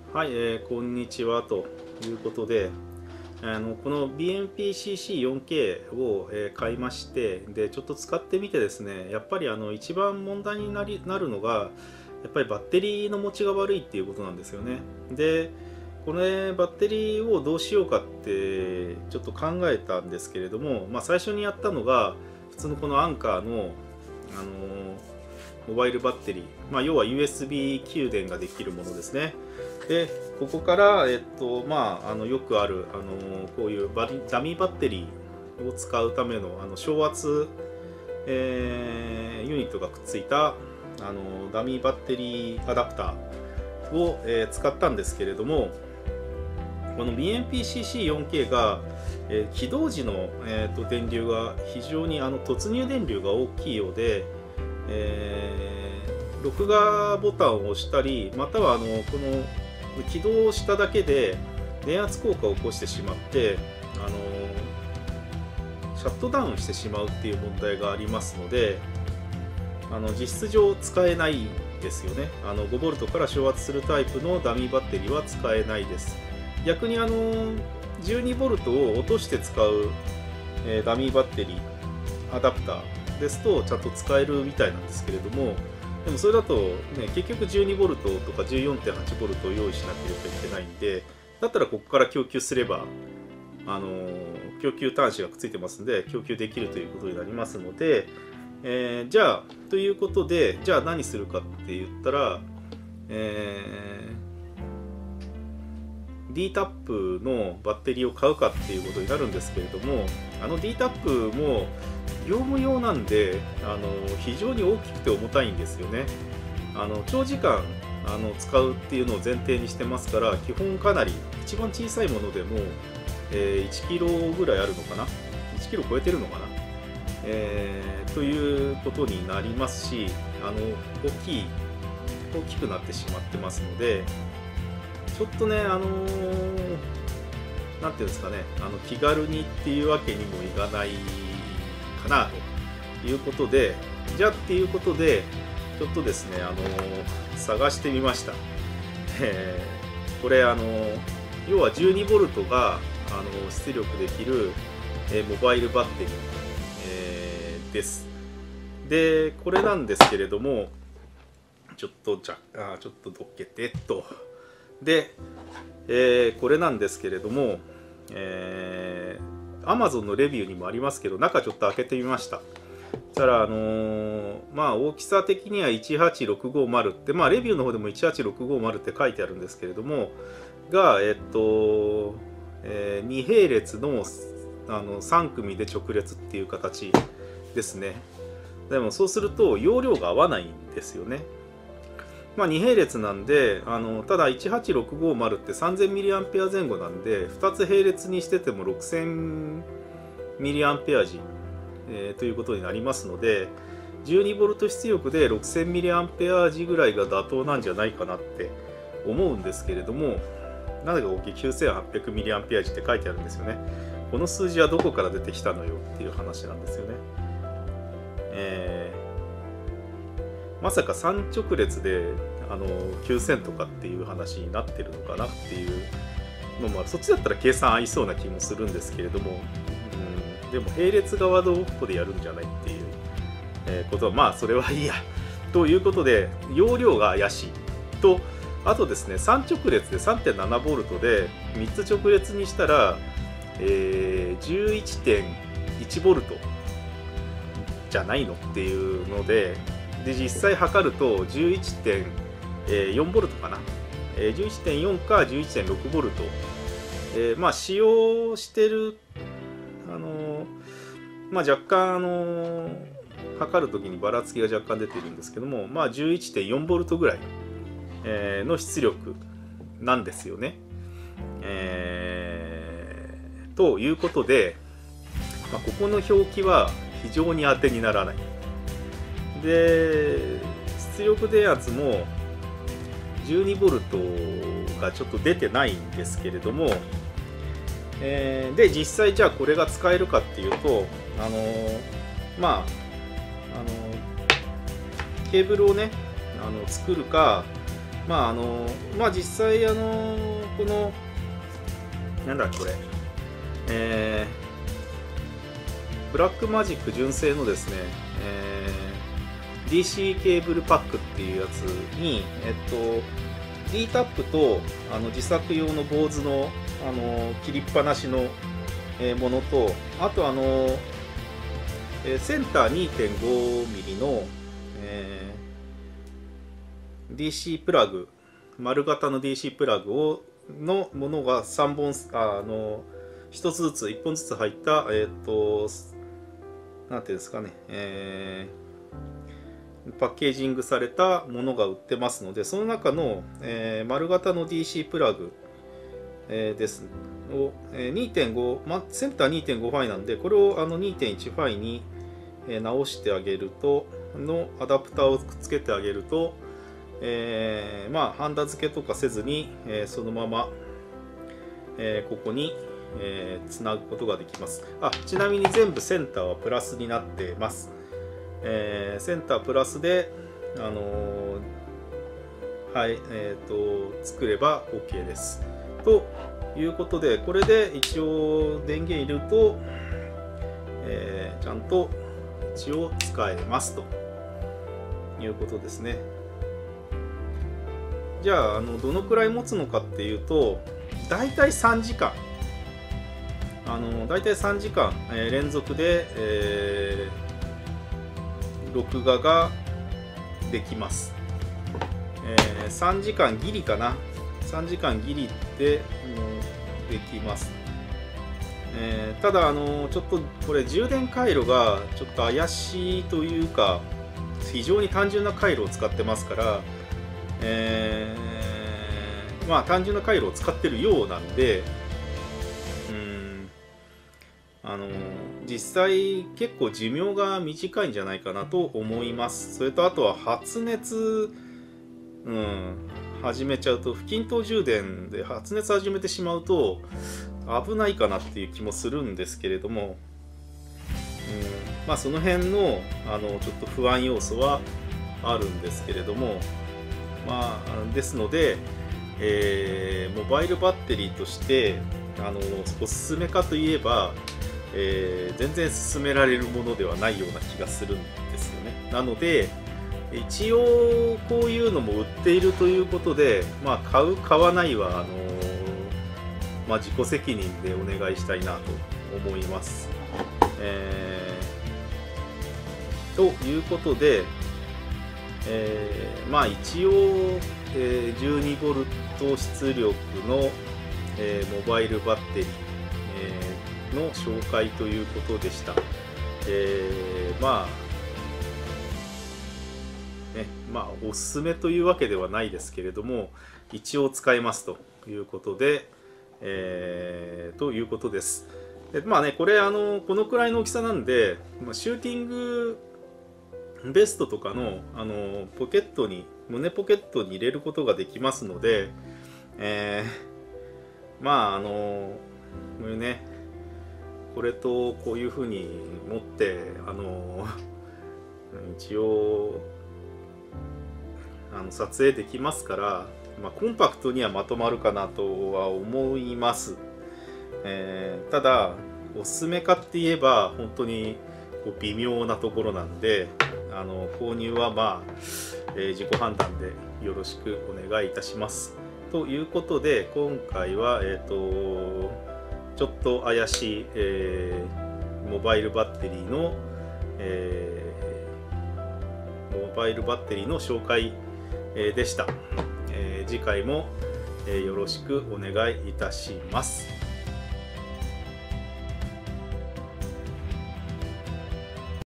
はい、こんにちはということで、この BMP-CC4K を、買いまして、でちょっと使ってみてですね、やっぱり一番問題になるのが、やっぱりバッテリーの持ちが悪いっていうことなんですよね。で、これバッテリーをどうしようかってちょっと考えたんですけれども、最初にやったのが普通のこのアンカーの、モバイルバッテリー、要は USB 給電ができるものですね。でここから、よくある、こういうダミーバッテリーを使うための、小圧、ユニットがくっついたダミーバッテリーアダプターを、使ったんですけれども、この BMP-CC4K が、起動時の、電流が非常に突入電流が大きいようで、録画ボタンを押したり、またはこの起動しただけで電圧効果を起こしてしまって、シャットダウンしてしまうっていう問題がありますので、実質上使えないですよね。5V から昇圧するタイプのダミーバッテリーは使えないです。逆に12V を落として使う、ダミーバッテリーアダプターですとちゃんと使えるみたいなんですけれども、でもそれだと、結局 12V とか 14.8V を用意しなければいけないんで、だったらここから供給すれば、供給端子がくっついてますので供給できるということになりますので、じゃあということで、じゃあ何するかって言ったら、DTAP のバッテリーを買うかっていうことになるんですけれども、DTAP も業務用なんで非常に大きくて重たいんですよね。長時間使うっていうのを前提にしてますから、基本かなり一番小さいものでも、1キロぐらいあるのかな、1キロ超えてるのかな、ということになりますし、大きくなってしまってますので、ちょっとね、なんていうんですかね、気軽にっていうわけにもいかないかなということで、じゃあっていうことで、ちょっとですね、探してみました。これ要は 12V が出力できる、モバイルバッテリー、です。で、これなんですけれども、ちょっとどけてっと。で、これなんですけれども、Amazon のレビューにもありますけど、中ちょっと開けてみました。そしたら大きさ的には18650って、レビューの方でも18650って書いてあるんですけれども、が2並列の3組で直列っていう形ですね。でもそうすると容量が合わないんですよね。2並列なんで、ただ18650って 3000mAh 前後なんで、2つ並列にしてても 6000mAh、ということになりますので、12V 出力で 6000mAh ぐらいが妥当なんじゃないかなって思うんですけれども、なぜか大きい 9800mAh って書いてあるんですよね。この数字はどこから出てきたのよっていう話なんですよね。まさか3直列で9000とかっていう話になってるのかなっていうのもある。そっちだったら計算合いそうな気もするんですけれども、でも並列側どこでやるんじゃないっていう、ことはそれはいいやということで、容量が怪しいと、あとですね、3直列で 3.7V で3つ直列にしたら、11.1V じゃないのっていうので、実際測ると 11.4V かな、11.4 か 11.6V、使用してる若干測るときにばらつきが若干出ているんですけども、11.4V ぐらいの出力なんですよね。ということで、ここの表記は非常に当てにならない。で、出力電圧も 12V がちょっと出てないんですけれども、で実際じゃあこれが使えるかっていうと、ケーブルをね作るか、 実際このなんだこれ、ブラックマジック純正のですね、DC ケーブルパックっていうやつに、D タップと自作用の坊主の切りっぱなしのものと、あとセンター 2.5mm の、DC プラグ、丸型の DC プラグのものが3本、1つずつ1本ずつ入ったなんていうんですかね、パッケージングされたものが売ってますので、その中の、丸型の DC プラグ、ですを、2.5、センター 2.5 ファイなんで、これを2.1 ファイに、直してあげるとアダプターをくっつけてあげると、ハンダ付けとかせずに、そのまま、ここにつなぐことができます。ちなみに全部センターはプラスになっています。センタープラスで、作れば OK です。ということで、これで一応電源入れると、ちゃんと一応使えますということですね。じゃあ、どのくらい持つのかっていうと、だいたい3時間。連続で、録画ができます。3時間ギリかな。3時間ギリでできます。ただちょっとこれ充電回路がちょっと怪しいというか、非常に単純な回路を使ってますから、単純な回路を使ってるようなんで、実際結構寿命が短いんじゃないかなと思います。それとあとは発熱、始めちゃうと、不均等充電で発熱始めてしまうと危ないかなっていう気もするんですけれども、その辺のちょっと不安要素はあるんですけれども、ですので、モバイルバッテリーとしておすすめかといえば、全然勧められるものではないような気がするんですよね。なので一応こういうのも売っているということで、買う買わないは自己責任でお願いしたいなと思います。ということで、一応、12V 出力の、モバイルバッテリー、の紹介ということでした。おすすめというわけではないですけれども、一応使えますということで、ということです。でこれこのくらいの大きさなんで、シューティングベストとかのポケットに、胸ポケットに入れることができますので、これね、これとこういうふうに持って一応撮影できますから、コンパクトにはまとまるかなとは思います。ただおすすめかって言えば本当に微妙なところなんで、購入は自己判断でよろしくお願いいたします。ということで、今回はちょっと怪しい、モバイルバッテリーの、紹介、でした。次回も、よろしくお願いいたします。